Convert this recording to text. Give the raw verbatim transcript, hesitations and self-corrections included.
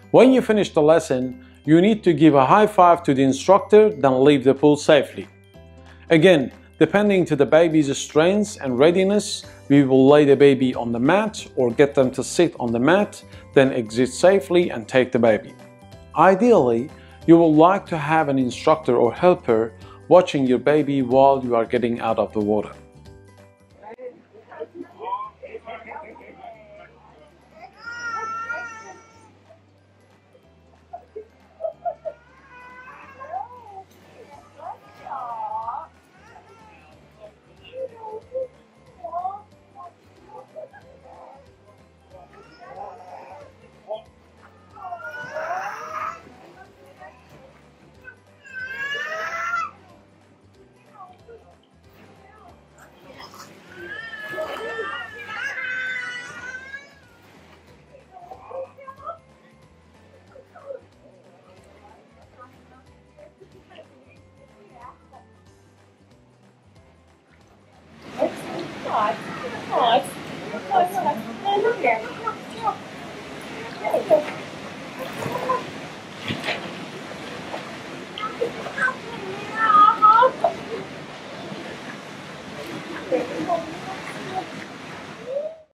When you finish the lesson, you need to give a high five to the instructor, then leave the pool safely. Again, depending to the baby's strength and readiness, we will lay the baby on the mat or get them to sit on the mat, then exit safely and take the baby. Ideally, you would like to have an instructor or helper watching your baby while you are getting out of the water. Nice. Nice. Nice. Nice. Look here.